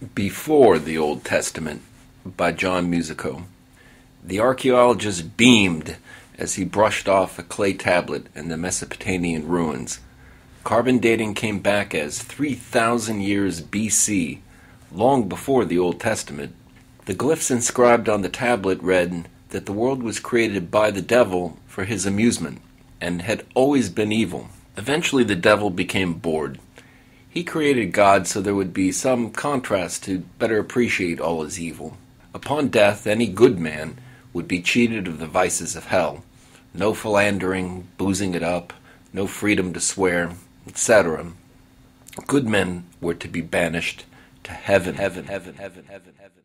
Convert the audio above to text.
Before the Old Testament by John Musico. The archaeologist beamed as he brushed off a clay tablet in the Mesopotamian ruins. Carbon dating came back as 3,000 years BC, long before the Old Testament. The glyphs inscribed on the tablet read that the world was created by the devil for his amusement, and had always been evil. Eventually the devil became bored. He created God so there would be some contrast to better appreciate all his evil. Upon death, any good man would be cheated of the vices of hell. No philandering, boozing it up, no freedom to swear, etc. Good men were to be banished to heaven.